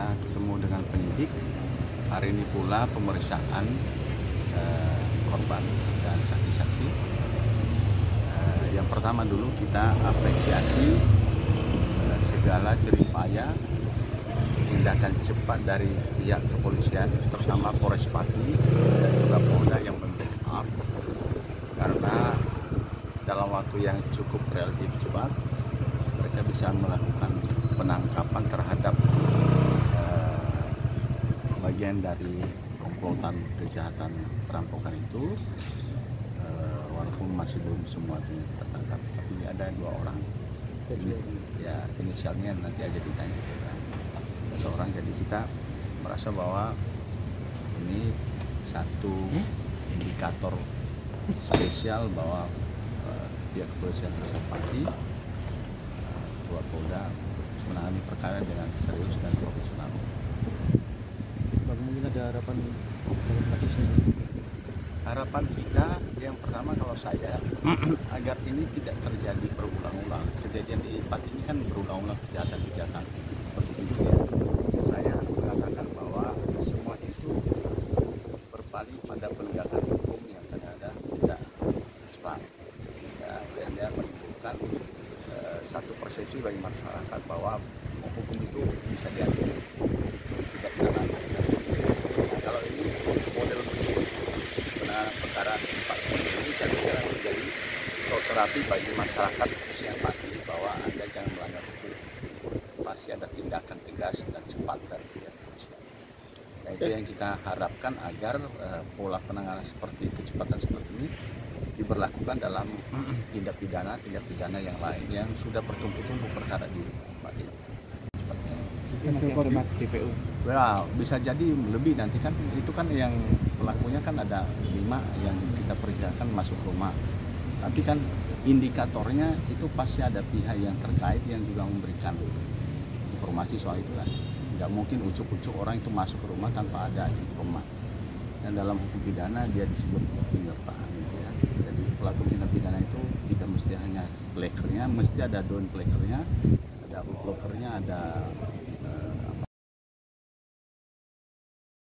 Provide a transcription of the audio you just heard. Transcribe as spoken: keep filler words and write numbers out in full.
ketemu dengan penyidik. Hari ini pula pemeriksaan eh, korban dan saksi-saksi. Eh, yang pertama dulu kita apresiasi eh, segala jeripaya tindakan cepat dari pihak kepolisian, terutama Polres Pati dan juga Polda yang membackup, karena dalam waktu yang cukup relatif cepat mereka bisa melakukan penangkapan terhadap eh, bagian dari komplotan kejahatan perampokan itu, eh, walaupun masih belum semua tertangkap, tapi ada dua orang ini, ya inisialnya nanti aja ditanya seorang. Jadi kita merasa bahwa ini satu indikator spesial bahwa uh, pihak kepolisian Pati, uh, Ketua Polda menangani perkara dengan serius dan profesional. Bang, mungkin ada harapan dalam kasusnya? Harapan kita yang pertama, kalau saya agar ini tidak terjadi berulang-ulang. Kejadian di Pati ini kan berulang-ulang kejahatan-kejahatan seperti itu ya. Saya mengatakan bahwa semua itu berpaling pada penegakan hukum yang kadang-kadang tidak cepat, ya, dan dia menimbulkan uh, satu persepsi bagi masyarakat bahwa hukum itu bisa diatur, tidak jalan. Nah, kalau ini model penanganan perkara cepat seperti ini, jadi jangan menjadi terapi bagi masyarakat khususnya Pati bahwa Anda jangan melanggar hukum. Pasti ada tindakan tegas dan cepat dari pihak kepolisian. Nah, itu yang kita harapkan agar uh, pola penanganan seperti kecepatan seperti ini diberlakukan dalam tindak pidana tindak pidana yang lain yang sudah bertumpuk-tumpuk perkara di tempat ini. Masih format T P U. Well, bisa jadi lebih nanti kan, itu kan yang pelakunya kan ada lima yang kita perkirakan masuk rumah. Tapi kan indikatornya itu pasti ada pihak yang terkait yang juga memberikan informasi soal itu kan. Nggak mungkin ucuk-ucuk orang itu masuk ke rumah tanpa ada informan. Dan dalam hukum pidana dia disebut penyertaan gitu ya. Jadi pelaku tindak pidana itu tidak mesti hanya pelakernya, mesti ada down pelakernya, ada uploadernya, ada